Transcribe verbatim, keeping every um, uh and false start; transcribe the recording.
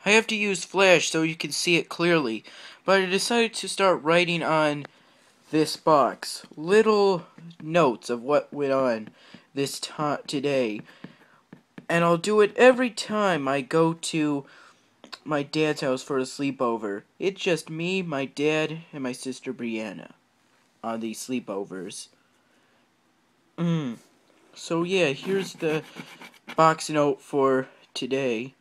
I have to use Flash so you can see it clearly, but I decided to start writing on this box little notes of what went on this time today, and I'll do it every time I go to my dad's house for a sleepover. It's just me, my dad, and my sister Brianna on these sleepovers. Mm. So yeah, here's the box note for today.